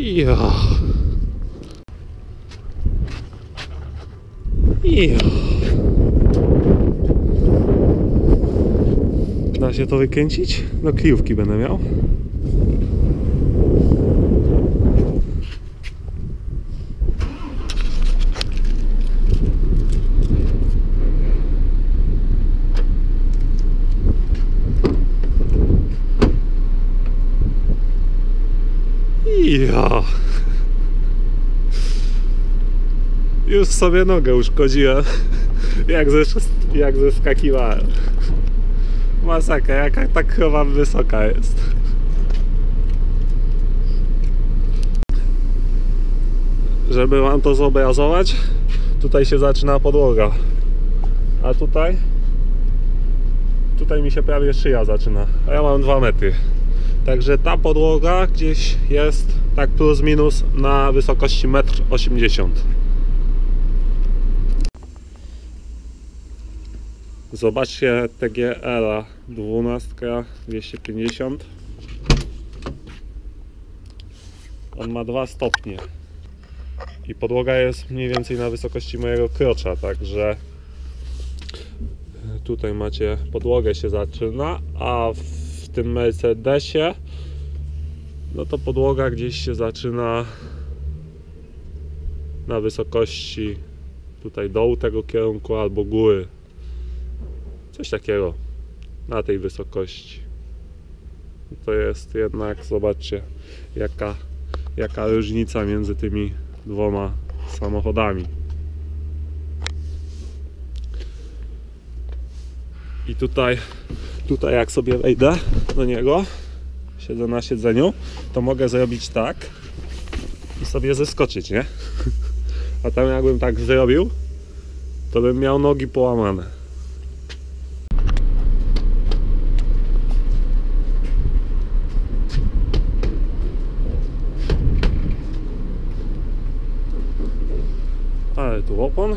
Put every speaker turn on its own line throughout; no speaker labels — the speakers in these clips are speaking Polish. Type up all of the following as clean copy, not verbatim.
Ja. Ja. Da się to wykręcić? No kryjówki będę miał. Ja. Już sobie nogę uszkodziłem, jak zeskakiwałem. Masakra, jaka ta krowa wysoka jest. Żeby wam to zobrazować, tutaj się zaczyna podłoga, a tutaj mi się prawie szyja zaczyna, a ja mam 2 metry. Także ta podłoga gdzieś jest tak plus minus na wysokości 1,80 m. Zobaczcie TGR 12 250. On ma 2 stopnie i podłoga jest mniej więcej na wysokości mojego krocza, także tutaj macie, podłogę się zaczyna, a w tym Mercedesie no to podłoga gdzieś się zaczyna na wysokości tutaj dołu tego kierunku albo góry, coś takiego na tej wysokości. To jest jednak, zobaczcie jaka różnica między tymi 2 samochodami. I tutaj jak sobie wejdę do niego, siedzę na siedzeniu, to mogę zrobić tak i sobie zeskoczyć, nie? A tam jakbym tak zrobił, to bym miał nogi połamane. Ale tu opon.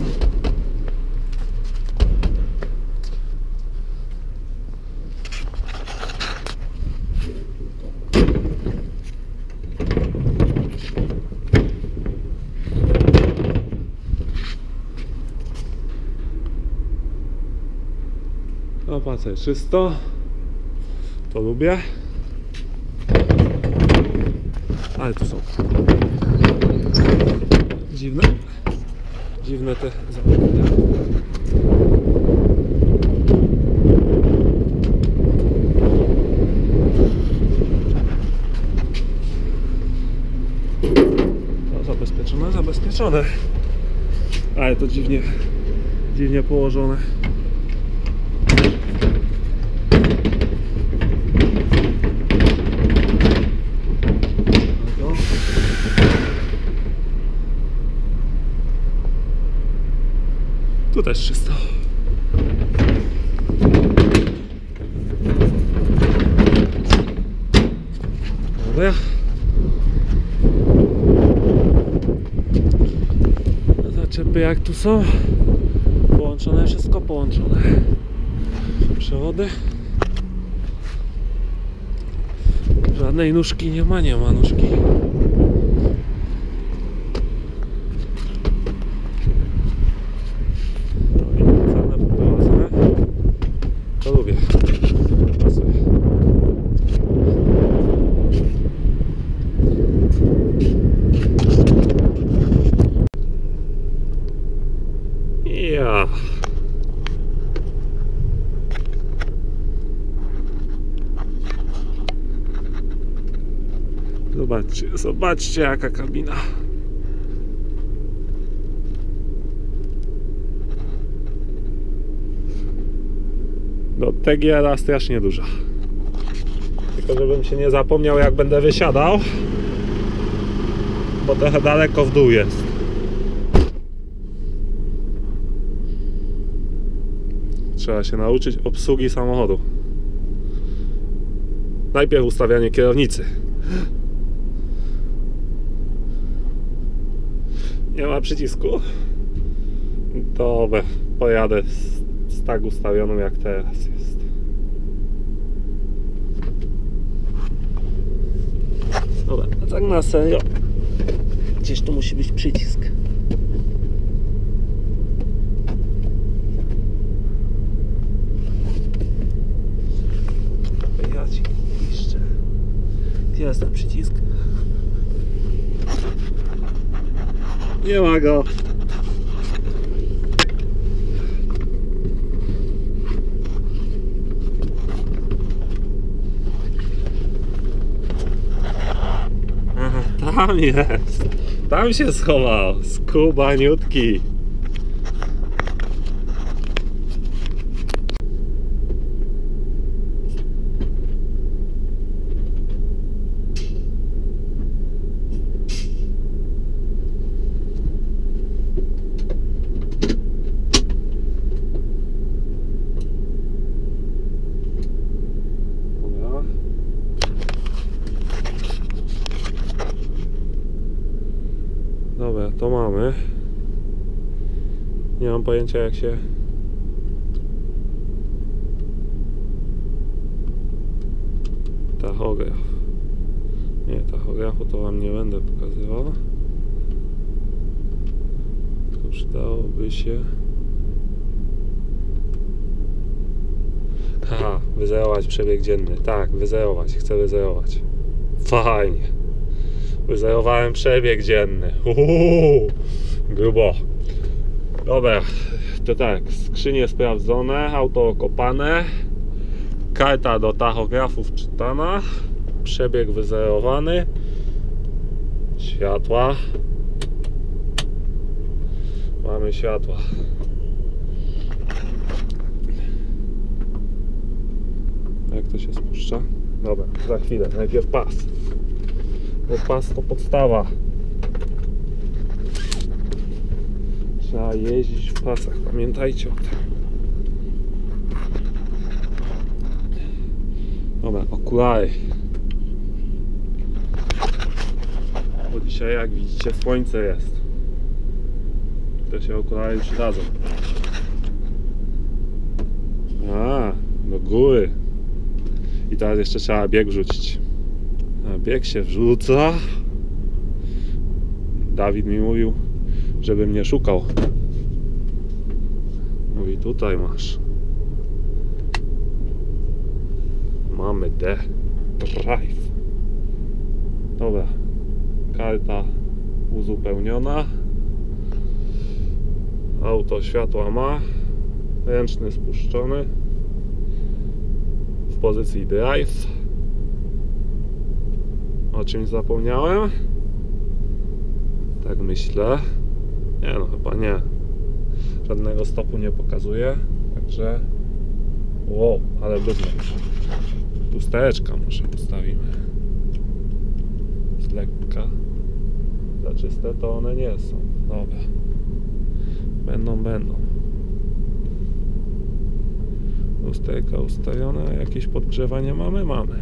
Patrzę, czysto. To lubię. Ale tu są dziwne te zawory. No, zabezpieczone. Ale to dziwnie położone. Tu też czysto. Dobra. Zaczepy jak tu są. Połączone, wszystko połączone. Przewody. Żadnej nóżki nie ma nóżki. To lubię. Pasuje. Ja. Zobaczcie jaka kabina. No TGR strasznie duża. Tylko żebym się nie zapomniał jak będę wysiadał, bo trochę daleko w dół jest. Trzeba się nauczyć obsługi samochodu. Najpierw ustawianie kierownicy. Nie ma przycisku. To pojadę z tak ustawioną jak teraz jest. Dobra, tak na serio, gdzieś tu musi być przycisk. Ja ci jeszcze. Gdzie jest ten przycisk? Nie ma go. Aha, tam jest. Tam się schował. Skubaniutki. Dobra, to mamy. Nie mam pojęcia jak się... Tachograf. Nie, tachografu to wam nie będę pokazywał. Tylko przydałoby się... Aha, wyzerować przebieg dzienny. Tak, wyzerować, chcę wyzerować. Fajnie. Wyzerowałem przebieg dzienny. Grubo. Dobra, to tak, skrzynie sprawdzone, auto okopane, karta do tachografów czytana, przebieg wyzerowany, światła. Mamy światła. Jak to się spuszcza? Dobra, za chwilę, najpierw pas. Bo pas to podstawa. Trzeba jeździć w pasach, pamiętajcie o tym. Dobra, okulary. Bo dzisiaj, jak widzicie, słońce jest. To się okulary przydadzą. A, do góry. I teraz jeszcze trzeba bieg wrzucić. A bieg się wrzuca. Dawid mi mówił, żebym nie szukał. Mówi, tutaj masz. Mamy D Drive. Dobra. Karta uzupełniona. Auto światła ma. Ręczny spuszczony. W pozycji Drive. O czymś zapomniałem? Tak myślę. Nie no, chyba nie. Żadnego stopu nie pokazuje. Także... Wow, ale brudno. Lustereczka może ustawimy. Z lekka. Za czyste to one nie są. Dobra. Będą. Lusterka ustawione. Jakieś podgrzewanie mamy? Mamy.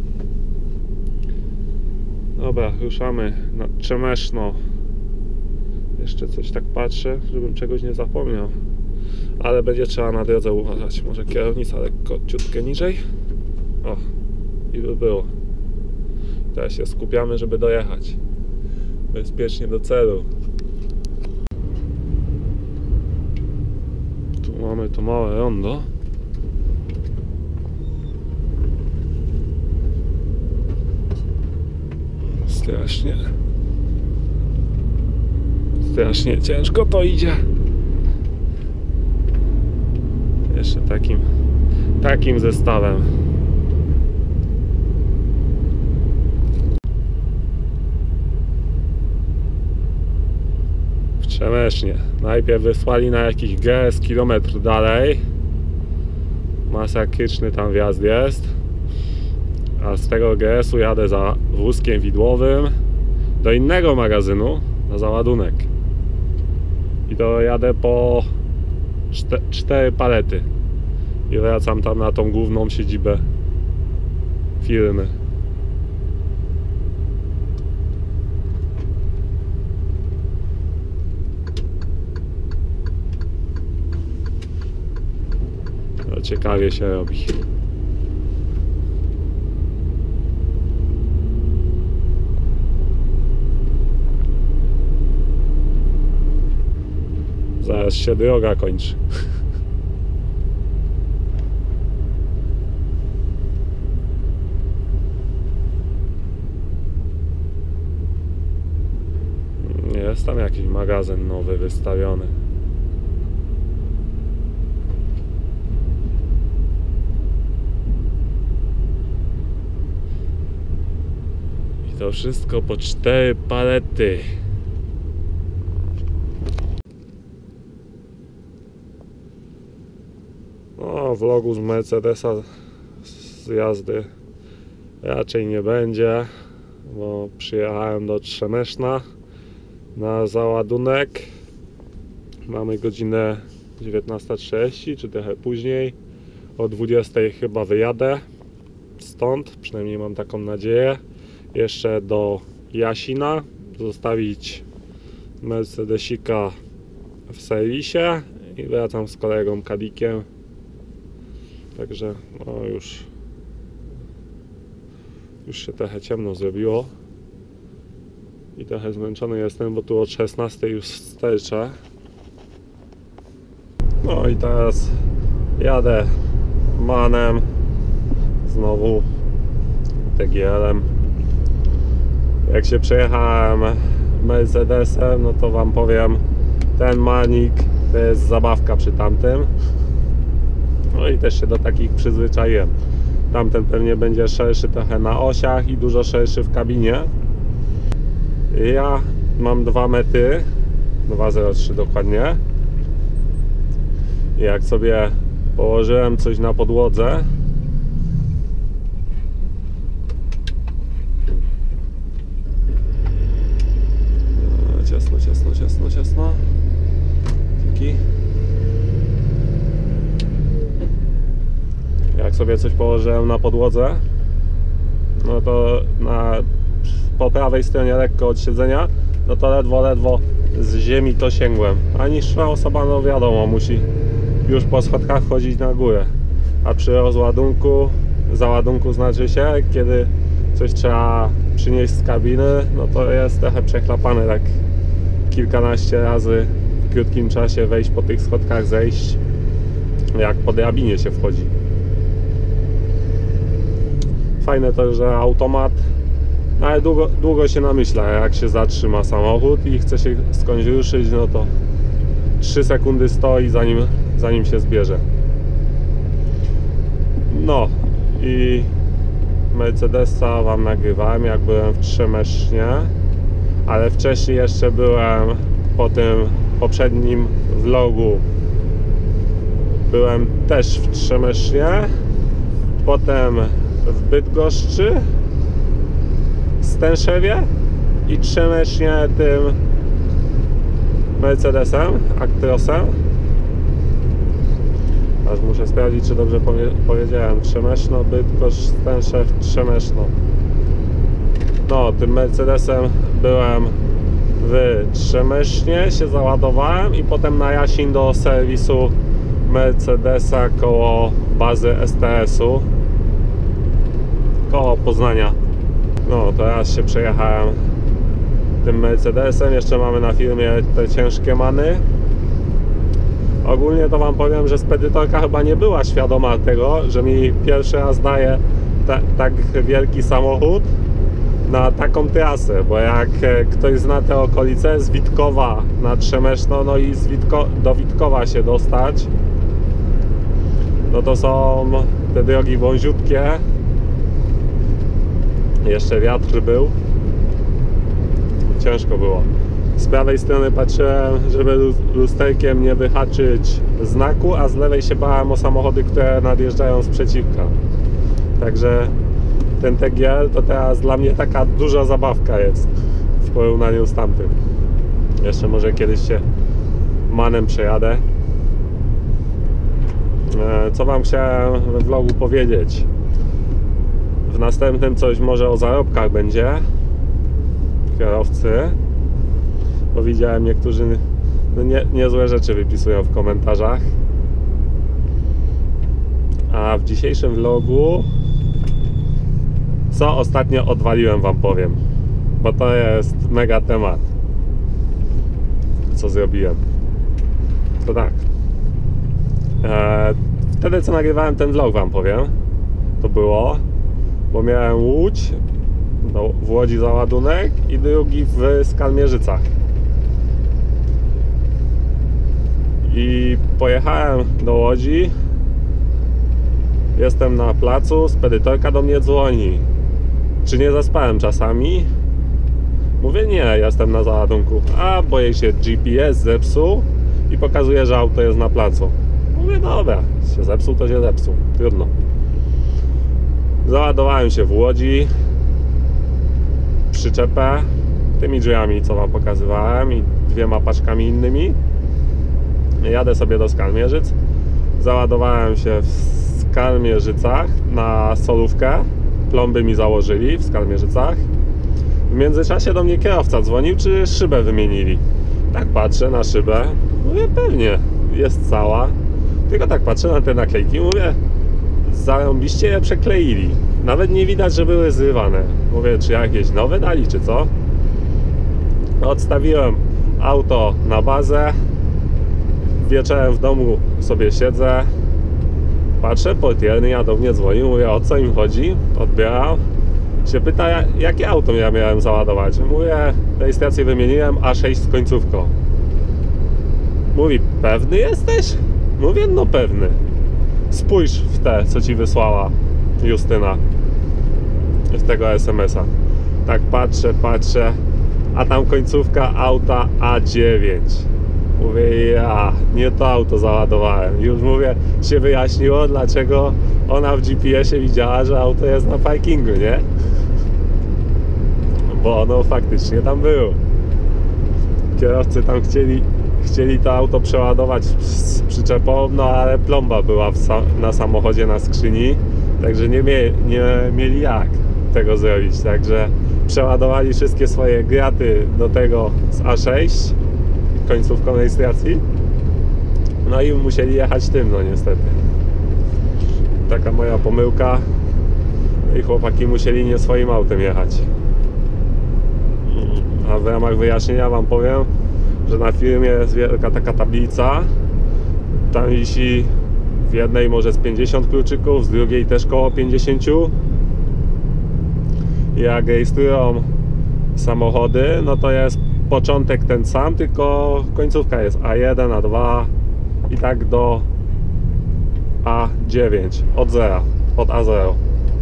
Dobra, ruszamy na Trzemeszno. Jeszcze coś tak patrzę, żebym czegoś nie zapomniał. Ale będzie trzeba na drodze uważać. Może kierownica lekko ciutkę niżej. O, i by było. Teraz się skupiamy, żeby dojechać bezpiecznie do celu. Tu mamy to małe rondo. Strasznie ciężko to idzie. Jeszcze takim zestawem. W Trzemesznie. Najpierw wysłali na jakiś GS kilometr dalej. Masakryczny tam wjazd jest. A z tego GS-u jadę za wózkiem widłowym do innego magazynu na załadunek. I to jadę po 4 palety. I wracam tam na tą główną siedzibę firmy. No, ciekawie się robi. Zaraz się droga kończy. Jest tam jakiś magazyn nowy wystawiony. I to wszystko po 4 palety. No, vlogu z Mercedesa z jazdy raczej nie będzie, bo przyjechałem do Trzemeszna na załadunek. Mamy godzinę 19:30 czy trochę później. O 20:00 chyba wyjadę stąd, przynajmniej mam taką nadzieję. Jeszcze do Jasina zostawić Mercedesika w serwisie i wracam z kolegą Kadikiem. Także no już się trochę ciemno zrobiło i trochę zmęczony jestem, bo tu od 16:00 już sterczę. No i teraz jadę Manem, znowu TGL-em. Jak się przejechałem Mercedesem, no to wam powiem, ten Manik to jest zabawka przy tamtym. No i też się do takich przyzwyczaiłem. Tamten pewnie będzie szerszy trochę na osiach i dużo szerszy w kabinie. Ja mam 2 metry, 2,03 dokładnie. I jak sobie położyłem coś na podłodze, ciasno. Dzięki. Jak sobie coś położyłem na podłodze, no to po prawej stronie lekko od siedzenia, no to ledwo z ziemi to sięgłem. A niższa osoba, no wiadomo, musi już po schodkach chodzić na górę. A przy załadunku znaczy się, kiedy coś trzeba przynieść z kabiny, no to jest trochę przechlapane, tak kilkanaście razy w krótkim czasie wejść po tych schodkach, zejść, jak po drabinie się wchodzi. Fajne to, że automat, ale długo się namyśla, jak się zatrzyma samochód i chce się skądś ruszyć, no to 3 sekundy stoi, zanim się zbierze. No i Mercedesa wam nagrywałem, jak byłem w Trzemesznie, ale wcześniej jeszcze byłem po tym poprzednim vlogu. Byłem też w Trzemesznie, potem w Bydgoszczy, Stęszewie i Trzemesznie tym Mercedesem, Actrosem. Aż muszę sprawdzić, czy dobrze powiedziałem. Trzemeszno, Bydgoszcz, Stęszew, Trzemeszno. No, tym Mercedesem byłem w Trzemesznie, się załadowałem i potem na Jasin do serwisu Mercedesa koło bazy STS-u, koło Poznania. No, teraz się przejechałem tym Mercedesem. Jeszcze mamy na firmie te ciężkie Many. Ogólnie to wam powiem, że spedytorka chyba nie była świadoma tego, że mi pierwszy raz daje tak wielki samochód na taką trasę, bo jak ktoś zna te okolice, z Witkowa na Trzemeszno, no i do Witkowa się dostać, no to są te drogi wąziutkie. Jeszcze wiatr był, ciężko było. Z prawej strony patrzyłem, żeby lusterkiem nie wyhaczyć znaku, a z lewej się bałem o samochody, które nadjeżdżają z przeciwka. Także ten TGL to teraz dla mnie taka duża zabawka jest w porównaniu z tamtym. Jeszcze może kiedyś się Manem przejadę. Co wam chciałem we vlogu powiedzieć? W następnym coś może o zarobkach będzie kierowcy, bo widziałem, niektórzy niezłe rzeczy wypisują w komentarzach. A w dzisiejszym vlogu co ostatnio odwaliłem, wam powiem, bo to jest mega temat, co zrobiłem. to tak. Wtedy co nagrywałem ten vlog wam powiem, to było, bo miałem Łódź, w Łodzi załadunek i drugi w Skalmierzycach. I pojechałem do Łodzi, jestem na placu, spedytorka do mnie dzwoni. Czy nie zaspałem czasami? Mówię, nie, jestem na załadunku. A, bo jej się GPS zepsuł i pokazuje, że auto jest na placu. Mówię, dobra, się zepsuł, to się zepsuł, trudno. Załadowałem się w Łodzi, przyczepę tymi drzwiami, co wam pokazywałem, i 2 paczkami innymi. Jadę sobie do Skalmierzyc. Załadowałem się w Skalmierzycach na solówkę. Plomby mi założyli w Skalmierzycach. W międzyczasie do mnie kierowca dzwonił, czy szybę wymienili. Tak patrzę na szybę, mówię, pewnie jest cała. Tylko tak patrzę na te naklejki, mówię, zarąbiście je przekleili. Nawet nie widać, że były zrywane. Mówię, czy jakieś nowe dali, czy co? Odstawiłem auto na bazę. Wieczorem w domu sobie siedzę. Patrzę, portierny ja do mnie dzwoni, mówię, o co im chodzi? Odbieram. Się pyta, jakie auto ja miałem załadować. Mówię, rejestrację wymieniłem, A6 z końcówką. Mówi, pewny jesteś? Mówię, no pewny. Spójrz w te, co ci wysłała Justyna z tego SMS-a. Tak patrzę, a tam końcówka auta A9. Mówię, ja nie to auto załadowałem. Już mówię, się wyjaśniło, dlaczego ona w GPS-ie widziała, że auto jest na parkingu, nie? Bo ono faktycznie tam było. Kierowcy tam chcieli to auto przeładować z przyczepą, no ale plomba była na samochodzie, na skrzyni, także nie mieli jak tego zrobić, także przeładowali wszystkie swoje graty do tego z A6 końcówką rejestracji, no i musieli jechać tym, no niestety. Taka moja pomyłka i chłopaki musieli nie swoim autem jechać. A w ramach wyjaśnienia wam powiem, że na filmie jest wielka taka tablica, tam wisi w jednej może z 50 kluczyków, z drugiej też koło 50. Jak rejestrują samochody, no to jest początek ten sam, tylko końcówka jest A1, A2 i tak do A9, od A0.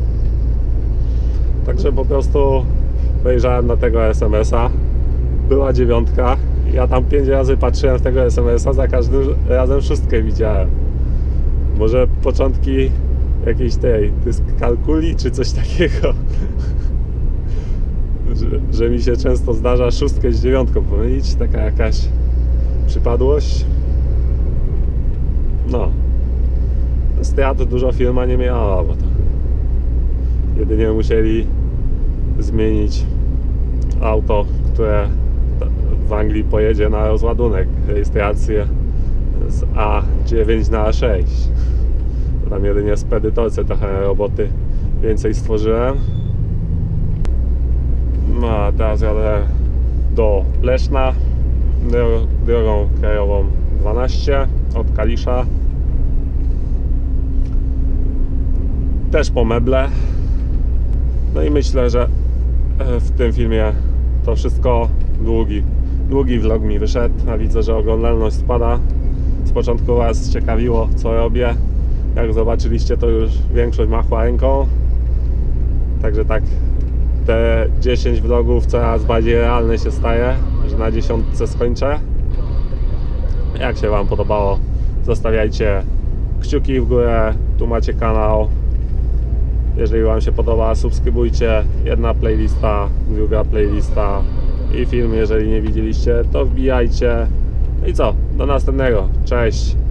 Także po prostu wejrzałem na tego SMS-a, była 9, ja tam 5 razy patrzyłem w tego SMS-a, za każdym razem 6 widziałem. Może początki jakiejś tej dyskalkuli czy coś takiego. Że mi się często zdarza 6 z 9 pomylić, taka jakaś przypadłość. No, strat dużo firma nie miała, bo to jedynie musieli zmienić auto, które w Anglii pojedzie na rozładunek, rejestrację z A9 na A6. Tam jedynie spedytorce trochę roboty więcej stworzyłem. No a teraz jadę do Leszna drogą krajową 12 od Kalisza. Też po meble. No i myślę, że w tym filmie to wszystko. Długi vlog mi wyszedł, a widzę, że oglądalność spada. Z początku was ciekawiło, co robię. Jak zobaczyliście, to już większość machła ręką. Także tak, te 10 vlogów coraz bardziej realne się staje, że na 10 skończę. Jak się wam podobało, zostawiajcie kciuki w górę, tu macie kanał. Jeżeli wam się podoba, subskrybujcie. Jedna playlista, druga playlista i film, jeżeli nie widzieliście, to wbijajcie. No i co? Do następnego. Cześć!